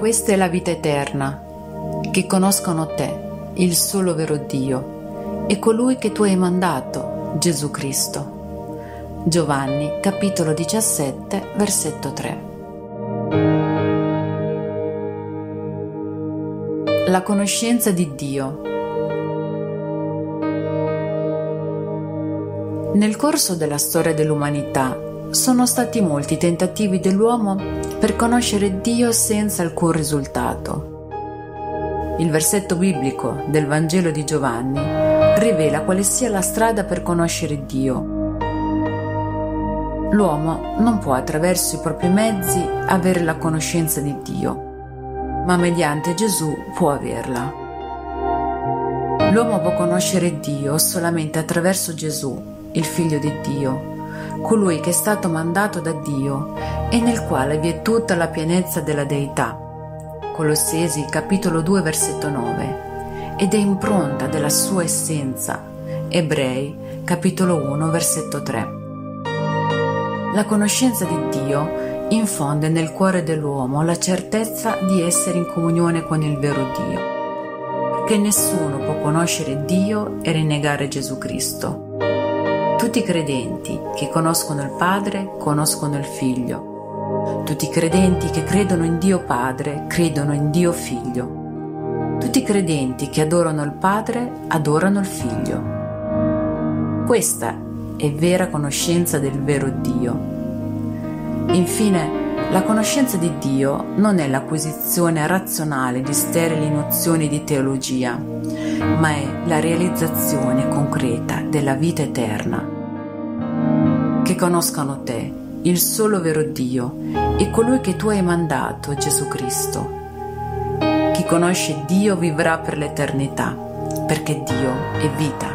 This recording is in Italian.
Questa è la vita eterna, che conoscano te, il solo vero Dio, e colui che tu hai mandato, Gesù Cristo. Giovanni, capitolo 17, versetto 3. La conoscenza di Dio. Nel corso della storia dell'umanità sono stati molti tentativi dell'uomo per conoscere Dio senza alcun risultato. Il versetto biblico del Vangelo di Giovanni rivela quale sia la strada per conoscere Dio. L'uomo non può attraverso i propri mezzi avere la conoscenza di Dio, ma mediante Gesù può averla. L'uomo può conoscere Dio solamente attraverso Gesù, il Figlio di Dio, colui che è stato mandato da Dio e nel quale vi è tutta la pienezza della Deità. Colossesi capitolo 2 versetto 9, ed è impronta della sua essenza. Ebrei capitolo 1 versetto 3. La conoscenza di Dio infonde nel cuore dell'uomo la certezza di essere in comunione con il vero Dio, perché nessuno può conoscere Dio e rinnegare Gesù Cristo. Tutti i credenti che conoscono il Padre conoscono il Figlio. Tutti i credenti che credono in Dio Padre credono in Dio Figlio. Tutti i credenti che adorano il Padre adorano il Figlio. Questa è vera conoscenza del vero Dio. Infine, la conoscenza di Dio non è l'acquisizione razionale di sterili nozioni di teologia, ma è la realizzazione concreta della vita eterna. Che conoscano te, il solo vero Dio, e colui che tu hai mandato, Gesù Cristo. Chi conosce Dio vivrà per l'eternità, perché Dio è vita.